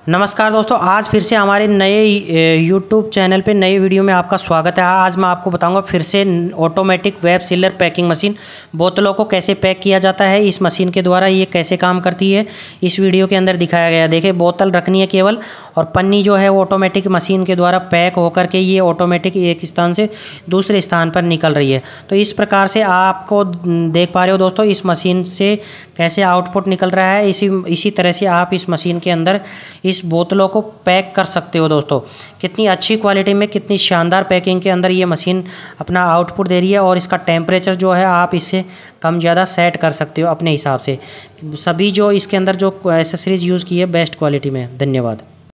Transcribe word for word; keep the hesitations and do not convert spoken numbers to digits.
नमस्कार दोस्तों, आज फिर से हमारे नए यूट्यूब चैनल पे नए वीडियो में आपका स्वागत है। आज मैं आपको बताऊंगा फिर से automatic web sealer packing machine बोतलों को कैसे पैक किया जाता है। इस मशीन के द्वारा ये कैसे काम करती है इस वीडियो के अंदर दिखाया गया है। देखिए, बोतल रखनी है केवल, और पन्नी जो है वो ऑटोमेटिक मशीन के द्वारा पैक होकर के ये ऑटोमेटिक एक स्थान से दूसरे स्थान पर निकल रही है। तो इस प्रकार से आपको देख पा रहे हो दोस्तों, इस मशीन से कैसे आउटपुट निकल रहा है। इसी इसी तरह से आप इस मशीन के अंदर इस बोतलों को पैक कर सकते हो। दोस्तों, कितनी अच्छी क्वालिटी में, कितनी शानदार पैकिंग के अंदर ये मशीन अपना आउटपुट दे रही है। और इसका टेम्परेचर जो है आप इससे कम ज़्यादा सेट कर सकते हो अपने हिसाब से। सभी जो इसके अंदर जो एसेसरीज यूज़ की है बेस्ट क्वालिटी में। धन्यवाद।